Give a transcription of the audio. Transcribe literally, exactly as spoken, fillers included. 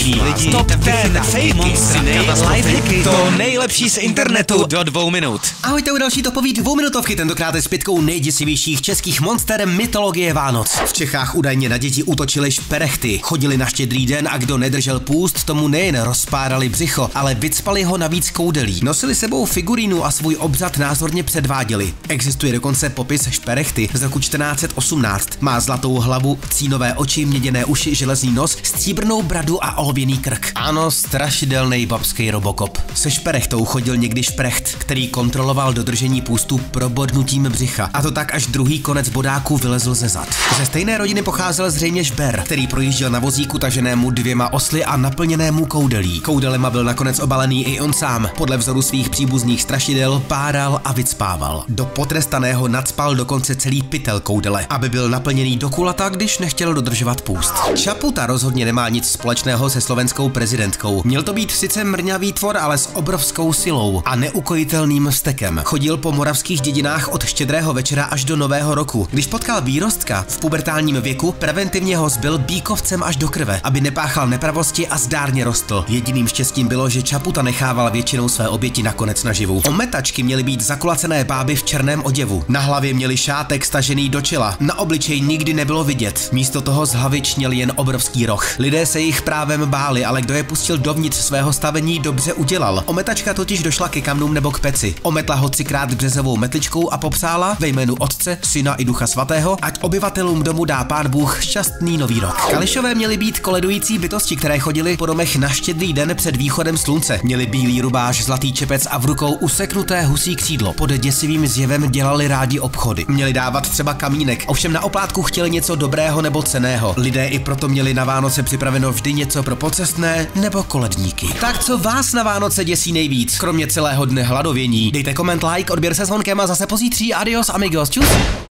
Dnešní lidi, top deset, fake monstry, lifehacky, to nejlepší z internetu do dvou minut. Ahojte u další topový dvouminutovky, tentokrát je s pětkou nejděsivějších českých monster mytologie Vánoc. V Čechách údajně na děti útočily šperechty, chodili na Štědrý den a kdo nedržel půst, tomu nejen rozpárali břicho, ale vycpali ho navíc koudelí. Nosili sebou figurínu a svůj obřad názorně předváděli. Existuje dokonce popis šperechty z roku čtrnáct set osmnáct. Má zlatou hlavu, cínové oči, měděné uši, železný nos, stříbrnou bradu a olověný krk. Ano, strašidelný babský Robocop. Se šperechtou chodil někdy šprecht, který kontroloval dodržení půstu probodnutím břicha. A to tak, až druhý konec bodáku vylezl ze zad. Ze stejné rodiny pocházel zřejmě Žber, který projížděl na vozíku taženému dvěma osly a naplněnému koudelí. Koudelema byl nakonec obalený i on sám. Podle vzoru svých příbuzných strašidel páral a vycpával. Do potrestaného nacpal dokonce celý pytel koudele, aby byl naplněný do kulata, když nechtěl dodržovat půst. Čaputa rozhodně nemá nic společného se slovenskou prezidentkou. Měl to být sice mrňavý tvor, ale s obrovskou silou a neukojitelným vztekem. Chodil po moravských dědinách od Štědrého večera až do Nového roku. Když potkal výrostka v pubertálním věku, preventivně ho zbil bíkovcem až do krve, aby nepáchal nepravosti a zdárně rostl. Jediným štěstím bylo, že Čaputa nechával většinou své oběti nakonec naživu. Ometačky měly být zakulacené báby v černém oděvu. Na hlavě měli šátek stažený do čela. Na obličeji nikdy nebylo vidět. Místo toho z hlavy čněl jen obrovský roh. Lidé se jich právem báli, ale kdo je pustil dovnitř svého stavení, dobře udělal. Ometačka totiž došla ke kamnům nebo k peci. Ometla ho třikrát březovou metličkou a popřála ve jménu Otce, Syna i Ducha Svatého, ať obyvatelům domu dá Pán Bůh šťastný nový rok. Kališové měly být koledující bytosti, které chodily po domech na Štědrý den před východem slunce. Měli bílý rubáš, zlatý čepec a v rukou useknuté husí křídlo. Pod děsivým zjevem dělali rádi obchody. Měli dávat třeba kamínek, ovšem na oplátku chtěli něco dobrého nebo cenného. Lidé i proto měli na Vánoce připraveno vždy něco pro pocestné nebo koledníky. Tak co vás na Vánoce děsí nejvíc, kromě celého dne hladovění? Dejte koment, like, odběr se zvonkem a zase pozítří. Adios amigos, čus!